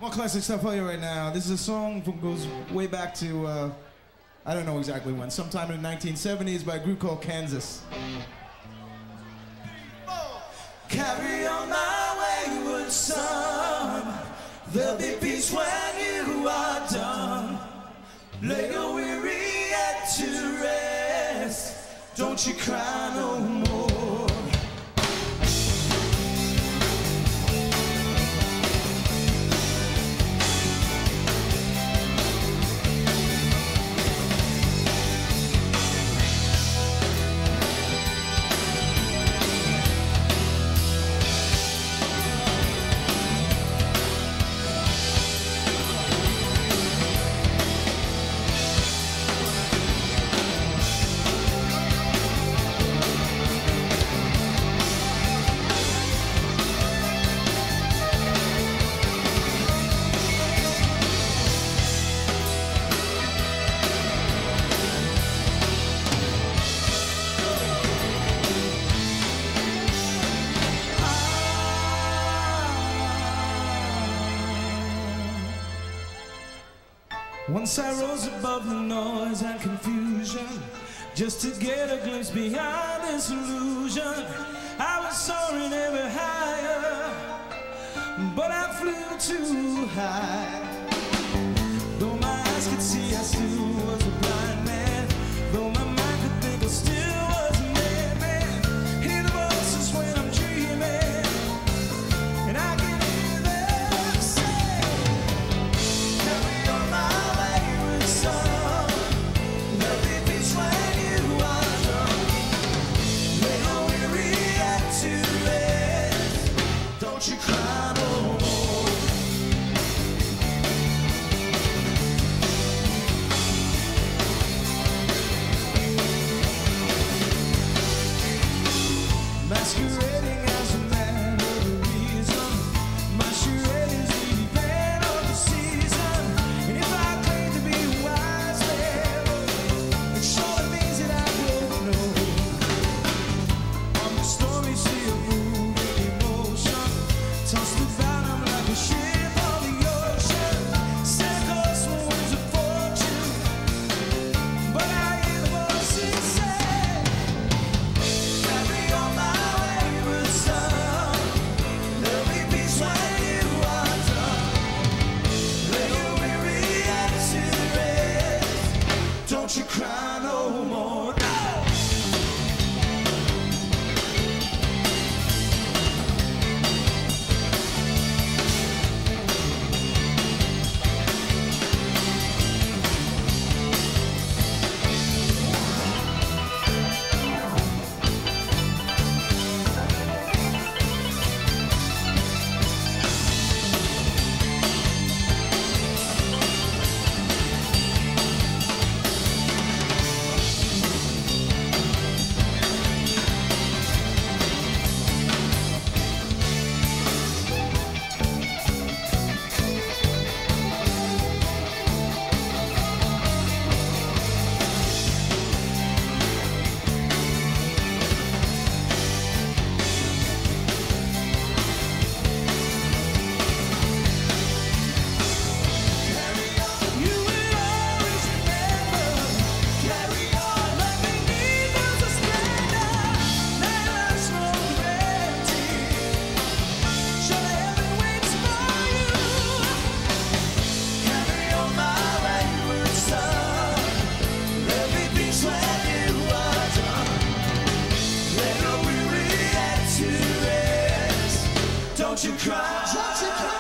All classic stuff for you right now. This is a song that goes way back to, I don't know exactly when, sometime in the 1970s by a group called Kansas. Carry on my wayward son, there'll be peace when you are done. Lay your weary head to rest, don't you cry no more. Once I rose above the noise and confusion, just to get a glimpse behind this illusion. I was soaring ever higher, but I flew too high. Though my eyes could see, I still was a blind man. Though my mind could think, I still was a madman. Hear the voices when I'm dreaming, and I can hear them say, carry on my son, there'll be peace when you are done. Lay your weary head to rest, don't you cry no more. Masquerading as a man of reason, my charade is the event of the season. And if I claim to be wise man, it surely means that I don't know. On the stormy sea of moving emotion, tossed about I'm like a ship on the ocean. Set course for winds of fortune, but I hear the voices say, carry on my wayward son, there'll be peace when you are done. Lay your weary head to rest, don't you cry no more. No! You will always remember, carry on, loving me was a splendor. Now there's no gravity, sure heaven waits for you. Carry on my wayward son, there'll be peace when you are done. Lay your weary head to rest, don't you cry. Don't you cry.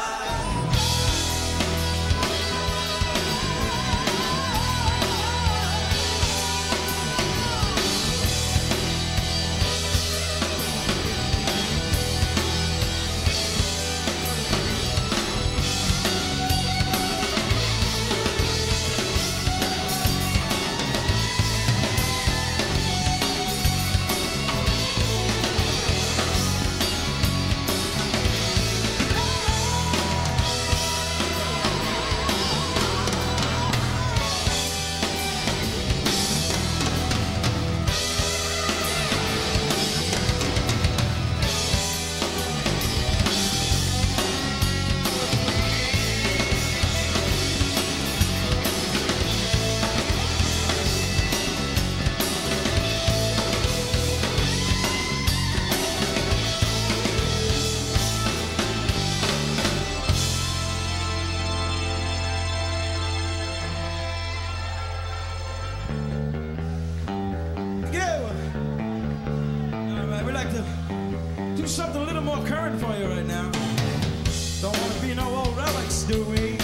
something a little more current for you right now. Don't want to be no old relics, do we?